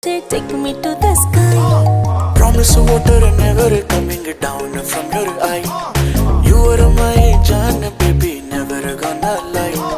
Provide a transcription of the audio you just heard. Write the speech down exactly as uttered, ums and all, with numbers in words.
Take me to the sky. Promise water and never coming down from your eye.